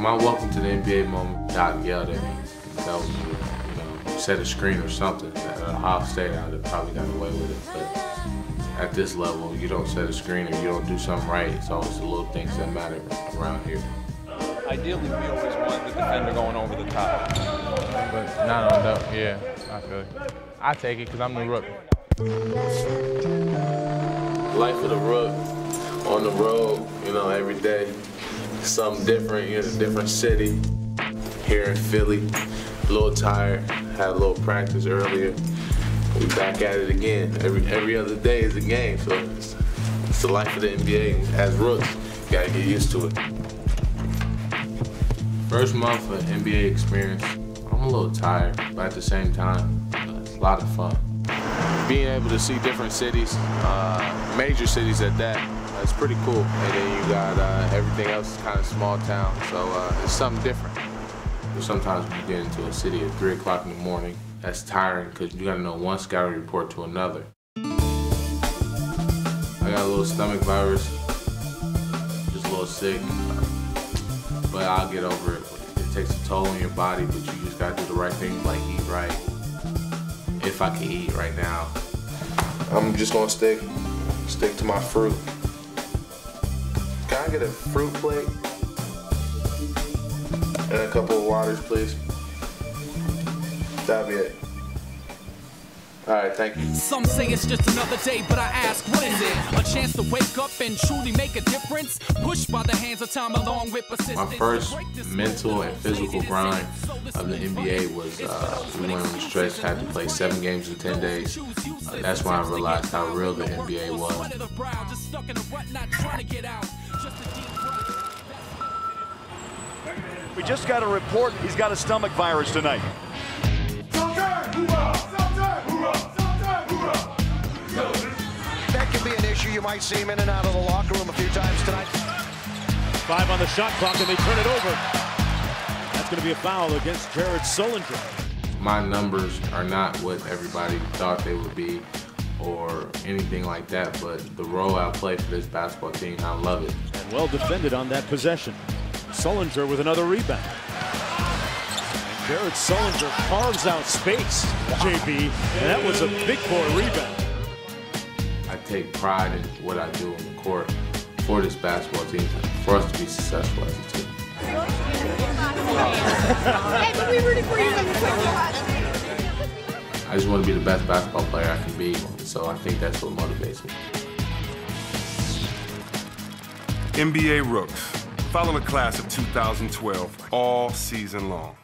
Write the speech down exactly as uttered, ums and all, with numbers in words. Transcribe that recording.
My welcome to the N B A moment, Doc yelled at me. That was, you know, set a screen or something. At Ohio State, I'd have probably got away with it. But at this level, you don't set a screen or you don't do something right. It's always the little things that matter around here. Ideally, we always want the defender going over the top. But not on that, yeah, I feel it. I take it because I'm the rook. Life of the rook, on the road, you know, every day. Something different, you're in a different city. Here in Philly, a little tired, had a little practice earlier. We back at it again. Every every other day is a game, so it's, it's the life of the N B A. As rooks, you gotta get used to it. First month of N B A experience, I'm a little tired, but at the same time, it's a lot of fun. Being able to see different cities, uh, major cities at that, it's pretty cool. And then you got uh, everything else is kind of small town, so uh, it's something different. Sometimes when you get into a city at three o'clock in the morning, that's tiring because you got to know one scouting report to another. I got a little stomach virus, just a little sick, but I'll get over it. It takes a toll on your body, but you just got to do the right thing, like eat right. If I can eat right now. I'm just gonna stick, stick to my fruit. Can I get a fruit plate? And a couple of waters, please. That'll be it. All right, thank you. Some say it's just another day, but I ask, what is it? A chance to wake up and truly make a difference? Pushed by the hands of time along with persistence. My first mental and physical grind of the N B A was uh, we went on the stretch, had to play seven games in ten days. Uh, that's when I realized how real the N B A was. We just got a report he's got a stomach virus tonight. That could be an issue. You might see him in and out of the locker room a few times tonight. Five on the shot clock, and they turn it over. That's going to be a foul against Jared Sullinger. My numbers are not what everybody thought they would be or anything like that, but the role I play for this basketball team, I love it. And well defended on that possession. Sullinger with another rebound. And Jared Sullinger carves out space, J B, and that was a big boy rebound. I take pride in what I do on the court for this basketball team, for us to be successful as a team. I just want to be the best basketball player I can be, so I think that's what motivates me. N B A Rooks. Follow the class of two thousand twelve all season long.